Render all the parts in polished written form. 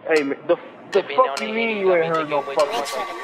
Hey, man, the fuck you mean you ain't heard no fucking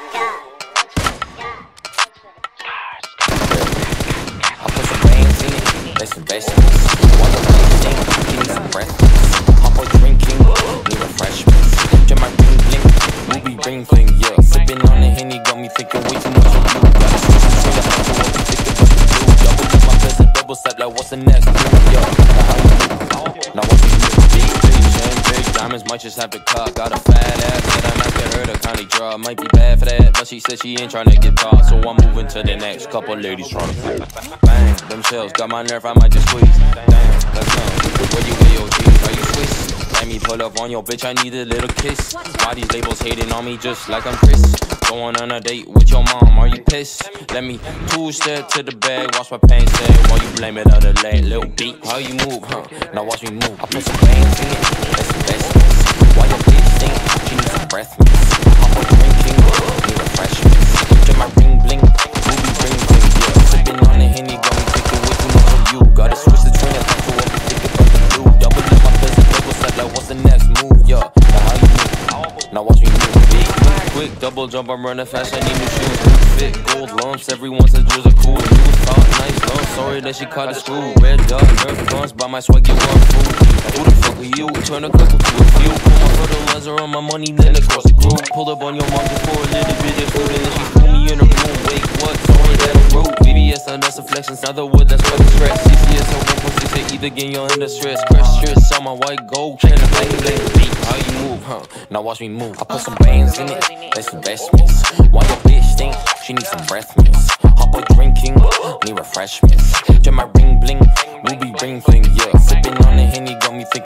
I put some bands in it, let's invest in this. While the ladies sing, give me some breakfast. Hop on drinking, need refreshments. Get my ring bling, ruby ring fling, yeah. Sipping on the Henny, got me thinking way too much of you. Gotta switch the swing up, I do what you think about the blue. Double up my present, double step like what's the next move, yeah. Now what's the next big diamonds, might just have to cut. Got a fat ass that I'm asking her to kindly draw. Might be bad for that, but she said she ain't tryna get caught. So I'm moving to the next couple ladies tryna fool. Bang, them shells got my nerve, I might just squeeze. Damn, let's go. Where you with your G's? Are you Swiss? Let me pull up on your bitch, I need a little kiss. Why these labels hating on me just like I'm Chris? Going on a date with your mom, are you pissed? Let me push that to the bag, watch my pain stay. While you blame it on the leg, little beat. How you move, huh? Now watch me move. I put some bands in it, let's invest in this. While your bitch think she needs some breath mints. Hop on drinking, need refreshments. Get my ring bling, ruby ring bling, yeah. Sipping on the Henny, got me thinking way too much of you. Gotta switch the train, that's to what we think about the blue. Double up my present, double step like what's the next move, yeah. Now how you move? Now watch me move. Big, quick, double jump, I'm running fast, I need new shoes. New fit, gold lumps, everyone said yours are cool. You was taught nice lumps, sorry that she caught a screw. Red dot, nerf guns, buy my swag, you want food. Who the fuck are you? Turn a couple to a few. Put my fertilizer on my money, then across the group. Pull up on your mom just for a little bit of food, and then she threw me in a room. Wait, what? Sorry that I'm rude. BBS on the flexions, now the wood, that's what the stress. CCS on 1.6, say either getting you under stress. Crash stress on my white gold, can I bang bang beat? How you move, huh? Now watch me move. I put some bands in it, let's investments. While your bitch think she needs some breath mints. Hop on drinking, need refreshments. Get my ring bling, ruby ring fling, yeah. Sipping on the Henny, got me thinking.